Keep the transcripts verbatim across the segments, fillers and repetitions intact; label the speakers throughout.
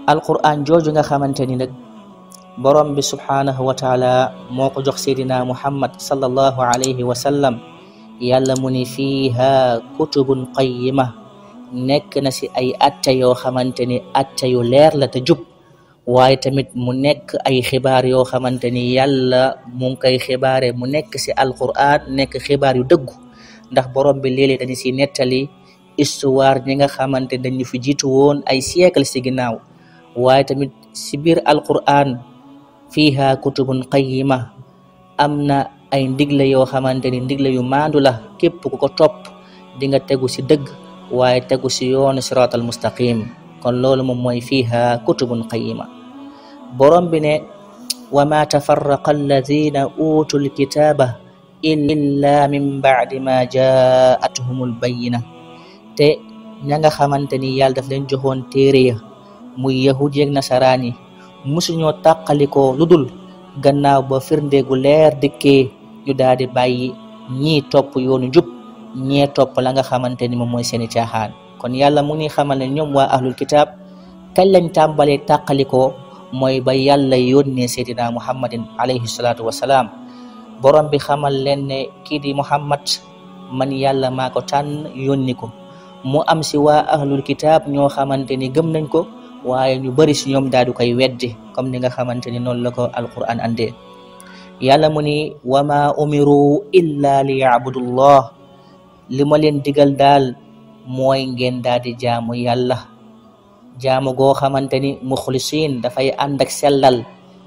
Speaker 1: alquran jooju nga xamante ni nag borom bi subhanahu wa taala moo ko jox seydina muhammad sallallahu alayhi wa sallam yàlla mu ni fiiha kutubun qayyima nekk na si ay atte yoo xamante ni atte yu leer la te jub waaye tamit mu nekk ay xibaar yoo xamante ni yàlla mu ngi koy xibaare mu nekk si alquran nekk xibaar yu dëggu ndax borom bi léeg-léeg dañu si nettali histoire ñi nga xamante dañu fi jiitu woon ay siècle si ginnaaw waaye tamit si biir alquran fiiha kutubun qayyima am na ay ndigle yoo xamante ni ndigle yu maandu la képp ku ko topp di nga tegu si dëgg waaye tegu si yoonu siratal mustaqim kon loolu moom mooy fiiha kutubun qayyima borom bi ne wa ma tafarraqa alladina utul kitaba illa min ba'di ma jaa'atuhumul bayyina te ña nga xamante ni yàlla daf leen joxoon téere ya muy yahud yeeg nasaraan yi musuñoo tàqalikoo lu dul gannaaw ba firnde gu leer dikkee ñu daal di bàyyi ñii topp yoonu jub ñee topp la nga xamante ni moom mooy seeni caaxaan kon yàlla mu ngi xamal ne ñoom waa ahlul kitab kañ lañ tàmbalee tàqalikoo mooy ba yàlla yónnee seydina muhammadin alayhi salaatu wasalaam borom bi xamal leen ne kii di muhammad man yàlla maa ko tànn yónni ko mu am si waa ahlul kitab ñoo xamante ni gëm nañ ko waaye ñu bari si ñoom daal di koy weddi comme ni nga xamante ni noonu la ko alquran andee yàlla mu ni wa ma umiru illa li ya'budullah li ma leen digal daal mooy ngeen daal di jaamu yàlla jaamu goo xamante ni muxlisiin dafay ànd ak sellal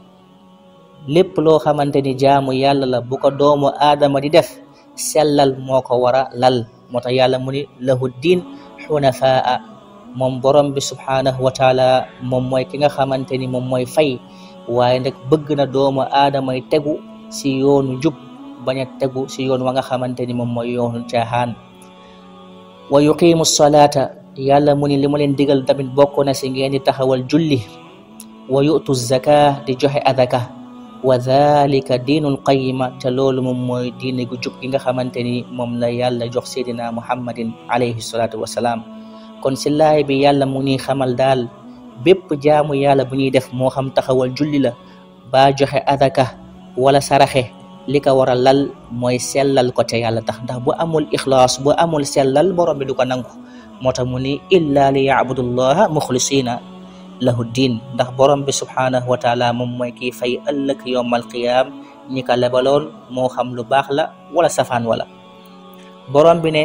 Speaker 1: lépp loo xamante ni jaamu yàlla la bu ko doomu aadama di def sellal moo ko war a lal moo tax yàlla mu ni lahu diin xunafaa moom borom bi subhanahu wa taala moom mooy ki nga xamante ni moom mooy fay waaye nag bëgg na doomu aadamay tegu si yoonu jub bañ a tegu si yoon wa nga xamante ni moom mooy yoonu caaxaan wa yuqimu salaata yàlla mu ni li ma leen digal tamit bokk na si ngeen di taxawal julli wa yu'tu zaka di joxe adaka wa dhalika diinul qayyima te loolu moom mooy diine gu jub gi nga xamante ni moom la yàlla jox seydina muhammadin alayhi salaatu wasalaam kon si laay bi yàlla mu ni xamal daal bépp jaamu yàlla bu ñuy def moo xam taxawal julli la ba joxe adaka wala saraxe li ko war a lal mooy sellal ko te yàlla tax ndax bu amul ixlaas bu amul sellal borom bi du ko nangu moo tax mu ni illa li ya'budullaha muxlisina lahu diin ndax borom bi subhanahu wa taala moom mooy kii fay ëllëg yowmal qiyaam ñi ko lebaloon moo xam lu baax la wala safaan wala borom bi ne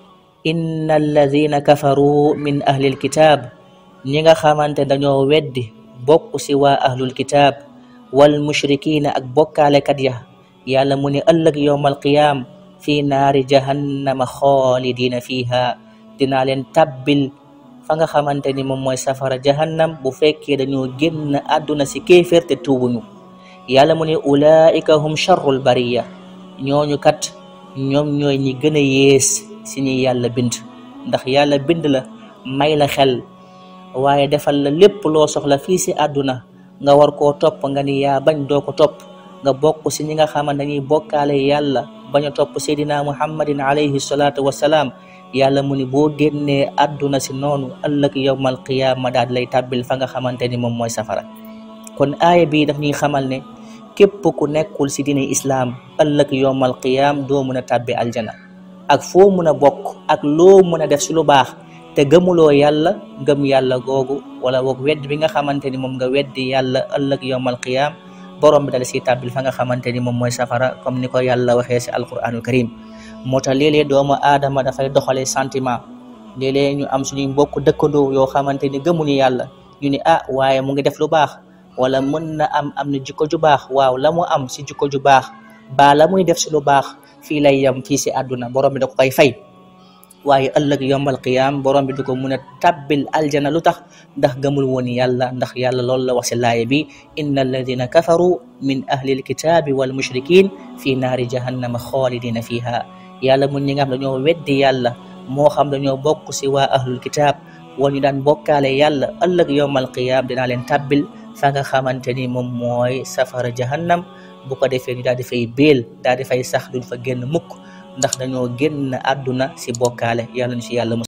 Speaker 1: inna alladina kafaru min ahlil kitab ñi nga xamante dañoo weddi bokk si waa ahlul kitab wal mushrikina ak bokkaalekat ya yàlla mu ne ëllëg yowmal qiyaam fii naari jahannama xaalidina fiha dinaa leen tabbil fa nga xamante ni moom mooy safara jahannam bu fekkee dañoo génn àdduna si kéefér te tuubuñu yàlla mu ne ulaika hum sharrul bariya ñooñu kat ñoom ñooy ñi gën a yées si ñi yàlla bind ndax yàlla bind la may la xel waaye defal la lépp loo soxla fii si àdduna nga war koo topp nga ni yaa bañ doo ko topp nga bokk si ñi nga xamante dañuy bokkaale yàlla bañ a topp seydina muhammadin alayhi salaatu wasalaam yàlla mu ni boo génnee àdduna si noonu ëllëg yowmal qiyaama daal lay tàbbil fa nga xamante ni moom mooy safara kon aaya bii daf ñuy xamal ne képp ku nekkul si diine islaam ëllëg yowmal qiyaam doo mën a tàbbi aljana ak foo mën a bokk ak loo mën a def si lu baax te gëmuloo yàlla gëm yàlla googu wala woog wedd bi nga xamante ni moom nga weddi yàlla ëllëg yowmal qiyaam borom bi dal si tàbbil fa nga xamante ni moom mooy safara comme ni ko yàlla waxee si alquranul karim moo tax léeg-léeg doomu aadama dafay doxalee sentiment léeg-léeg ñu am suñuy mbokk dëkkandoo yoo xamante ni gëmuñu yàlla ñu ni ah waaye mu ngi def lu baax wala mën na am am na jikko ju baax waaw la mu am si jikko ju baax ba la muy def si lu baax fii lay yam fii si àdduna borom bi da ko koy fay waaye ëllëg yombal qiyaam borom bi du ko mun a tabbil aljana lu tax ndax gëmul woon yàlla ndax yàlla loolu la wax si laaya bi inna alladina kafaru min ahli alkitabi wal mushrikin fi naari jahannama xaalidina fiha yàlla mun ñi nga xam dañoo weddi yàlla moo xam dañoo bokk si waa ahlul kitab wala ñu daan bokkaale yàlla ëllëg yowmal qiyaam dinaa leen tabbil fa nga xamante ni moom mooy safara jahannam bu ko defee ñu daal di fay béel daal di fay sax duñ fa génn mukk ndax dañoo génn àdduna si bokkaale yàlla ñu si yàlla